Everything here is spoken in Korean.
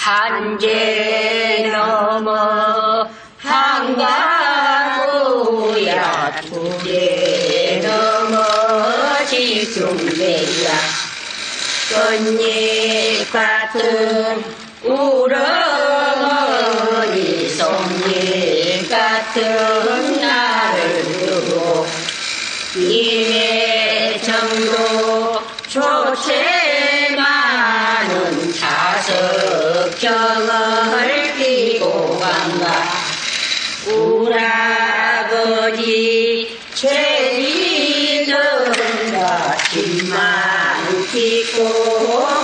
한제 넘어 한가구야 두제 넘어 지중배야 꽃잎 같은 우렁어니 송잎 같은 나를 두고 임의 정도 조체 많은 자석경을 띠고 간다 우라버지 죄리는 것 집만 띠고